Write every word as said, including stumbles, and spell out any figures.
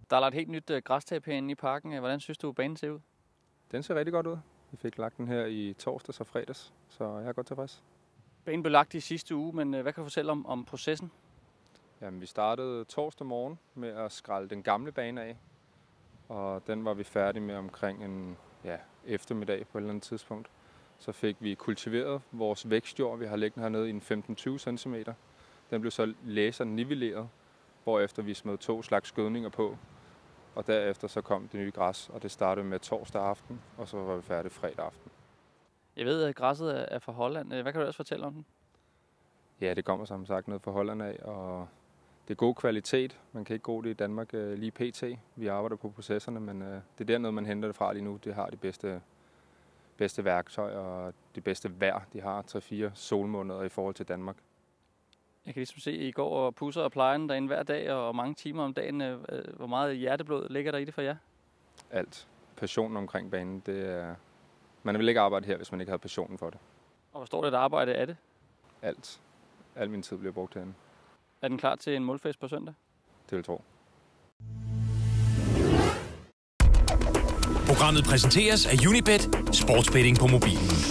Der er lagt et helt nyt øh, græstæppe herinde i parken. Hvordan synes du, banen ser ud? Den ser rigtig godt ud. Vi fik lagt den her i torsdags og fredags, så jeg er godt tilfreds. Banen blev lagt i sidste uge, men øh, hvad kan du fortælle om, om processen? Jamen, vi startede torsdag morgen med at skrælle den gamle bane af, og den var vi færdige med omkring en ja, eftermiddag på et eller andet tidspunkt. Så fik vi kultiveret vores vækstjord, vi har liggende hernede i en femten til tyve centimeter. Den blev så lasernivelleret, hvorefter vi smed to slags gødninger på. Og derefter så kom det nye græs, og det startede med torsdag aften, og så var vi færdige fredag aften. Jeg ved, at græsset er fra Holland. Hvad kan du også fortælle om den? Ja, det kommer som sagt ned fra Holland af, og det er god kvalitet. Man kan ikke gå det i Danmark lige pt. Vi arbejder på processerne, men det er dernede, man henter det fra lige nu. Det har de bedste, bedste værktøj og det bedste vejr. De har tre fire solmåneder i forhold til Danmark. Jeg kan ligesom se, at I går og pusser og plejer den derinde hver dag og mange timer om dagen. Hvor meget hjerteblod ligger der i det for jer? Alt. Passionen omkring banen, det er... Man vil ikke arbejde her, hvis man ikke havde passionen for det. Og hvor står det et arbejde af det? Alt. Al min tid bliver brugt herinde. Er den klar til en målfest på søndag? Det vil jeg tro. Programmet præsenteres af Unibet, sportsbetting på mobilen.